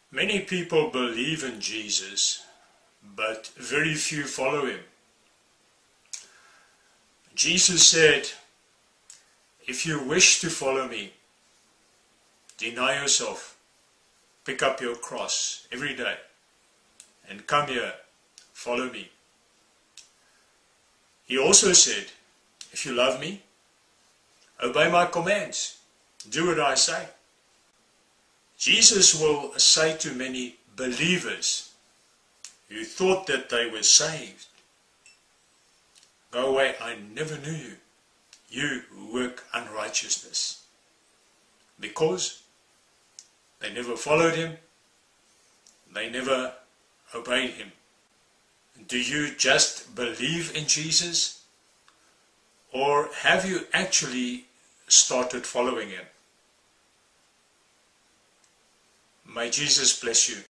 Many people believe in Jesus, but very few follow him. Jesus said, if you wish to follow me, deny yourself, pick up your cross every day, and come here, follow me. He also said, if you love me, obey my commands, do what I say. Jesus will say to many believers who thought that they were saved, go away, I never knew you, you who work unrighteousness. Because they never followed him, they never obeyed him. Do you just believe in Jesus? Or have you actually started following him? May Jesus bless you.